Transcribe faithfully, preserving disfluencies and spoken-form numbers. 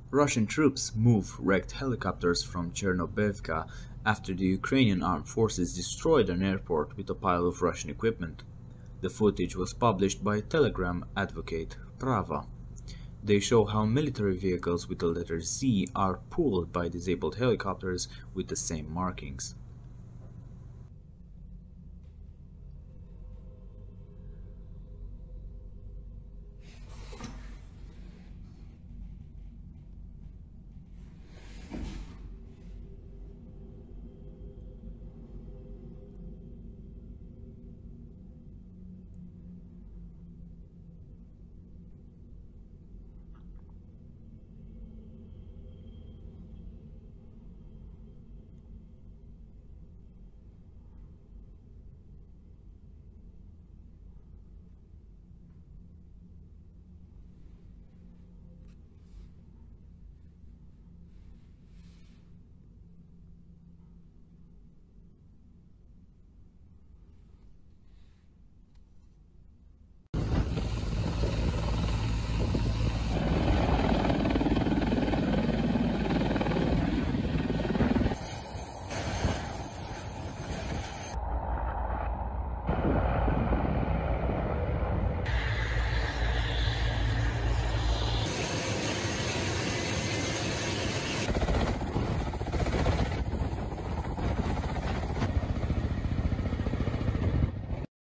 Russian troops move wrecked helicopters from Chernobaevka after the Ukrainian armed forces destroyed an airport with a pile of Russian equipment. The footage was published by Telegram advocate Prava. They show how military vehicles with the letter Z are pulled by disabled helicopters with the same markings.